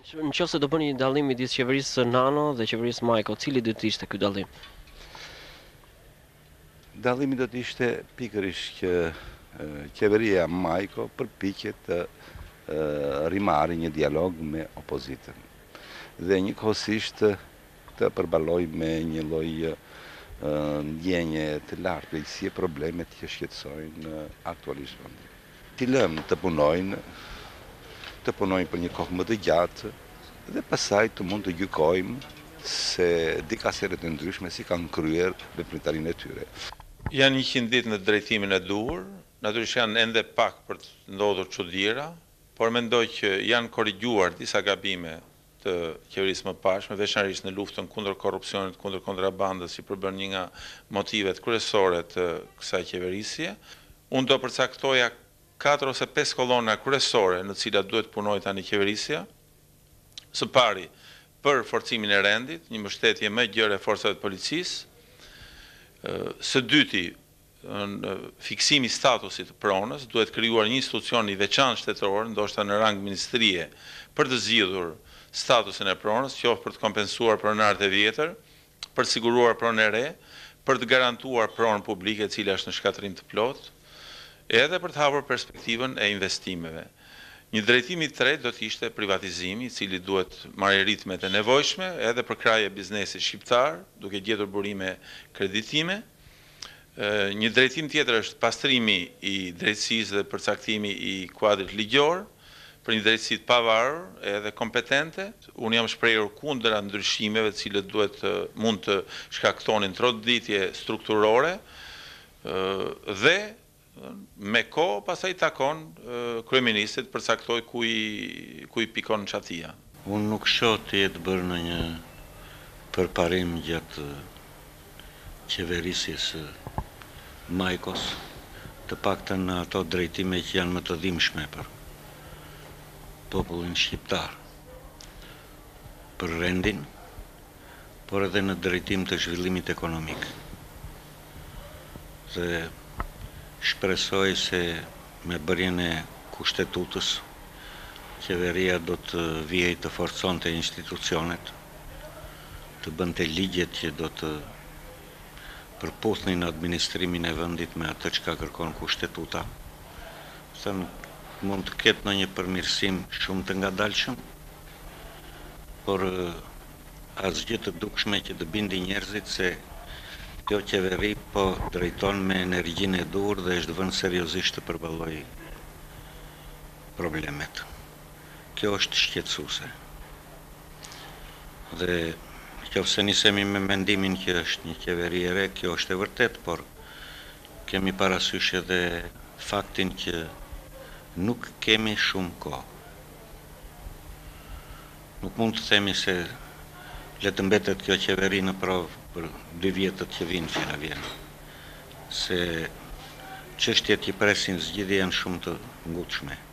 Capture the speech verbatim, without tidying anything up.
Në qoftë se do bëni një dallim midis qeverisë Nano dhe qeverisë Majko, cili do të ishte ky dallim? Dallimi do të ishte pikërisht që qeveria Majko përpiqet të rimarrë një dialog me opozitën dhe njëkohësisht të përballoj me një lloj ndjenje të lartë si problemet që shqetësojnë aktualisht vendin. T'i lëmë të punojnë, të punojnë për një kohë më të gjatë dhe pastaj të mund të gjykojmë se dikasere të ndryshme si kanë kryer veprimtarinë e tyre. Janë njëqind ditë në drejtimin e duhur, natyrisht janë ende pak për të ndodhur çuditëra, por mendoj që janë korrigjuar disa gabime të qeverisë më pashme, veçanërisht në luftën kundër korrupsionit, kundër kontrabandës, si përbën një nga motivet kryesore të kësaj qeverisje. Unë do përcaktoja katër ose pesë kolona kryesore në të cilat duhet punojë tani qeverisja. Së pari, për forcimin e rendit, një mbështetje më gjerë e forcave të policisë. Së dyti, në fiksimi statusit të pronës, duhet krijuar një institucion i veçantë shtetëror, ndoshta në rang ministrie, për të zgjidhur statusin e pronës, qoftë për të kompensuar pronarët e vjetër, për të siguruar pronë e re, për të garantuar pronë publike e cila është në shkatërim të plotë, edhe për të hapur perspektivën e investimeve. Një drejtim i tretë do të ishte privatizimi, i cili duhet marrë ritmet e nevojshme edhe për krahje biznesit shqiptar, duke gjetur burime kreditime. Një drejtim tjetër është pastrimi i drejtësisë dhe përcaktimi i kuadrit ligjor për një drejtësi të pavarur edhe kompetente. Unë jam shprehur kundër ndryshimeve të cilët duhet mund të shkaktonin troditje strukturore dhe me kohë pastaj takon kryeministit përcaktoj ku i ku i pikon çatia. Unë nuk shoh të jetë bërë në një përparim gjatë qeverisjes së Majkos, të paktën në ato drejtime që janë më të dhimbshme për popullin shqiptar, për rendin, por edhe në drejtim të zhvillimit ekonomik. Dhe shpresoj se me bërjen e kushtetutës, qeveria do të vijej të forconte institucionet, të bënte ligjet që do të përputhnin administrimin e vendit me atë çka kërkon kushtetuta. Thënë mund të ketë ndonjë përmirësim shumë të ngadalshëm, por asgjë të dukshme që të bindi njerëzit se kjo qeveri po drejton me energjinë e dur dhe është vënë seriozisht të përballojë problemet. Kjo është shqetësuese. Dhe nëse nisemi me mendimin që është një qeveri e re, kjo është e vërtet, por kemi parasysh edhe faktin që nuk kemi shumë kohë. Nuk mund të themi se le të mbetet kjo qeveri në provë për dy vjetët që vinë që në vjenë, se çështjet që presin zgjidhje janë shumë të ngutshme.